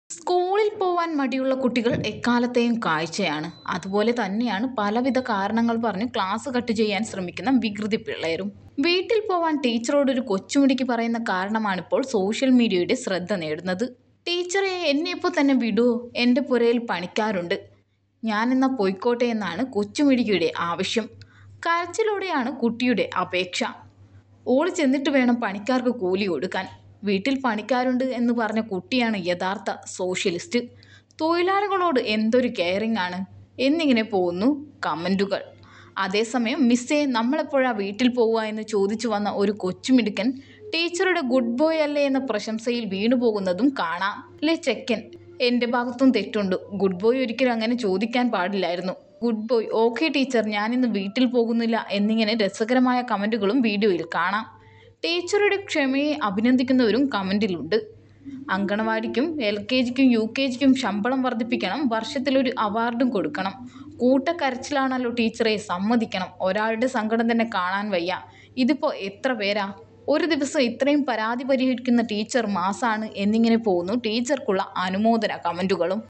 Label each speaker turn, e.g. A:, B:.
A: സ്കൂളിൽ പോവാൻ മടിയുള്ള കുട്ടികൾ എക്കാലത്തെയും കാഴ്ചയാണ്. അതുപോലെ തന്നെയാണ് പലവിധ കാരണങ്ങൾ പറഞ്ഞ് ക്ലാസ് കട്ട് ചെയ്യാൻ ശ്രമിക്കുന്ന വികൃതി പിള്ളേരും. വീട്ടിൽ പോവാൻ ടീച്ചറോട് ഒരു കൊച്ചുമിടിക്ക് പറയുന്ന കാരണമാണിപ്പോൾ സോഷ്യൽ മീഡിയയുടെ ശ്രദ്ധ നേടുന്നത്. ടീച്ചറെ, എന്നെ ഇപ്പോൾ തന്നെ വിടുവോ, എൻ്റെ പുരയിൽ പണിക്കാരുണ്ട്, ഞാനെന്നാ പൊയ്ക്കോട്ടെ എന്നാണ് കൊച്ചുമിടിയുടെ ആവശ്യം. കരച്ചിലോടെയാണ് കുട്ടിയുടെ അപേക്ഷ. ഓള് ചെന്നിട്ട് വേണം പണിക്കാർക്ക് കൂലി കൊടുക്കാൻ. വീട്ടിൽ പണിക്കാരുണ്ട് എന്ന് പറഞ്ഞ കുട്ടിയാണ് യഥാർത്ഥ സോഷ്യലിസ്റ്റ്. തൊഴിലാളികളോട് എന്തൊരു കെയറിംഗ് ആണ് എന്നിങ്ങനെ പോകുന്നു കമൻറ്റുകൾ. അതേസമയം മിസ്സേ, നമ്മളെപ്പോഴാ വീട്ടിൽ പോവുക എന്ന് ചോദിച്ചു വന്ന ഒരു കൊച്ചുമിടുക്കൻ ടീച്ചറുടെ ഗുഡ് ബോയ് അല്ലേ എന്ന പ്രശംസയിൽ വീണുപോകുന്നതും കാണാം. ലെ ചെക്കൻ, എൻ്റെ ഭാഗത്തും തെറ്റുണ്ട്. ഗുഡ് ബോയ് ഒരിക്കലും അങ്ങനെ ചോദിക്കാൻ പാടില്ലായിരുന്നു. ഗുഡ് ബോയ്, ഓക്കെ ടീച്ചർ, ഞാനിന്ന് വീട്ടിൽ പോകുന്നില്ല എന്നിങ്ങനെ രസകരമായ കമൻറ്റുകളും വീഡിയോയിൽ കാണാം. ടീച്ചറുടെ ക്ഷമയെ അഭിനന്ദിക്കുന്നവരും കമൻറ്റിലുണ്ട്. അങ്കണവാടിക്കും LKGക്കും UKGക്കും ശമ്പളം വർദ്ധിപ്പിക്കണം, വർഷത്തിലൊരു അവാർഡും കൊടുക്കണം. കൂട്ടക്കരച്ചിലാണല്ലോ ടീച്ചറെ, സമ്മതിക്കണം. ഒരാളുടെ സങ്കടം തന്നെ കാണാൻ വയ്യ. ഇതിപ്പോൾ എത്ര പേരാ ഒരു ദിവസം ഇത്രയും പരാതി പരിഹരിക്കുന്ന ടീച്ചർ മാസാണ് എന്നിങ്ങനെ പോകുന്നു ടീച്ചർക്കുള്ള അനുമോദന കമൻറ്റുകളും.